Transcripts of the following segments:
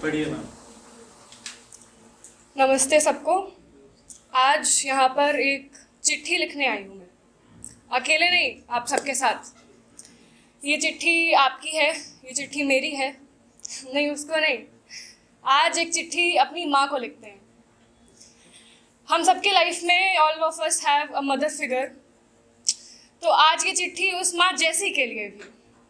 पढ़िए मैम। नमस्ते सबको। आज यहाँ पर एक चिट्ठी लिखने आई हूँ मैं, अकेले नहीं, आप सबके साथ। ये चिट्ठी आपकी है, ये चिट्ठी मेरी है, नहीं उसको नहीं। आज एक चिट्ठी अपनी माँ को लिखते हैं। हम सबके लाइफ में all of us have a mother figure, तो आज ये चिट्ठी उस माँ जैसी के लिए भी।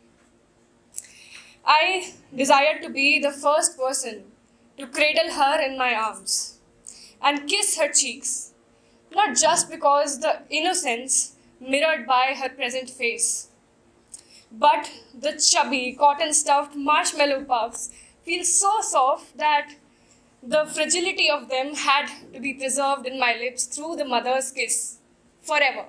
I desire to be the first person to cradle her in my arms and kiss her cheeks, not just because the innocence mirrored by her present face, but the chubby cotton-stuffed marshmallow puffs feel so soft that the fragility of them had to be preserved in my lips through the mother's kiss forever.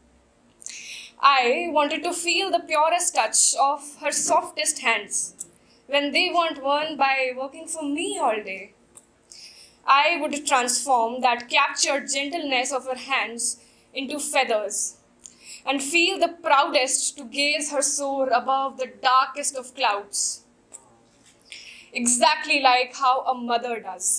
I wanted to feel the purest touch of her softest hands when they weren't worn by working for me all day. I would transform that captured gentleness of her hands into feathers and feel the proudest to gaze her soar above the darkest of clouds, exactly like how a mother does.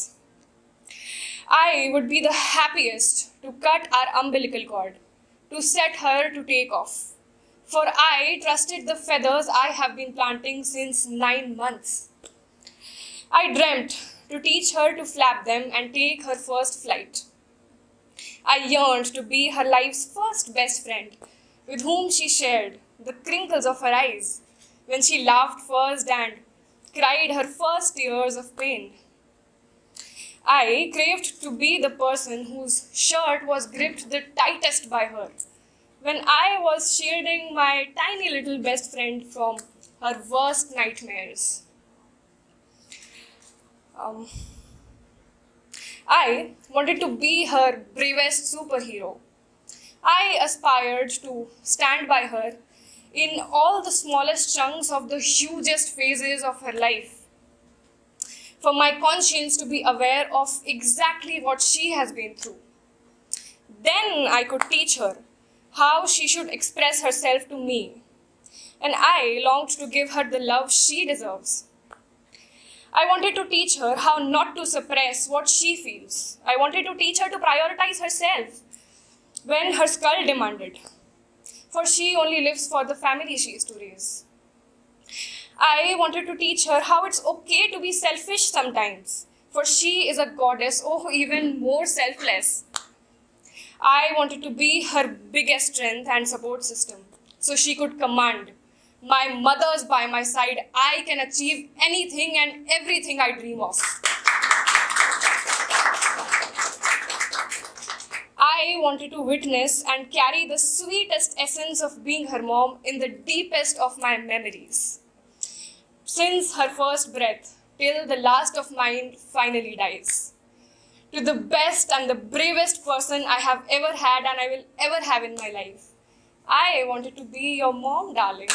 I would be the happiest to cut our umbilical cord, to set her to take off. For I trusted the feathers I have been planting since 9 months. I dreamt to teach her to flap them and take her first flight. I yearned to be her life's first best friend, with whom she shared the crinkles of her eyes when she laughed first and cried her first tears of pain. I craved to be the person whose shirt was gripped the tightest by her when I was shielding my tiny little best friend from her worst nightmares. I wanted to be her bravest superhero. I aspired to stand by her in all the smallest chunks of the hugest phases of her life, for my conscience to be aware of exactly what she has been through. Then I could teach her how she should express herself to me, and I longed to give her the love she deserves. I wanted to teach her how not to suppress what she feels. I wanted to teach her to prioritize herself when her skull demanded, for she only lives for the family she is to raise. I wanted to teach her how it's okay to be selfish sometimes, for she is a goddess, oh, even more selfless. I wanted to be her biggest strength and support system, so she could command. My mother's by my side, I can achieve anything and everything I dream of. I wanted to witness and carry the sweetest essence of being her mom in the deepest of my memories, since her first breath till the last of mine finally dies. To the best and the bravest person I have ever had and I will ever have in my life, I wanted to be your mom, darling.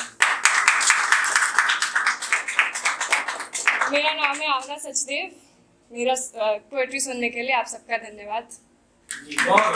मेरा नाम है आवना सचदेव। मेरा poetry सुनने के लिए आप सबका धन्यवाद।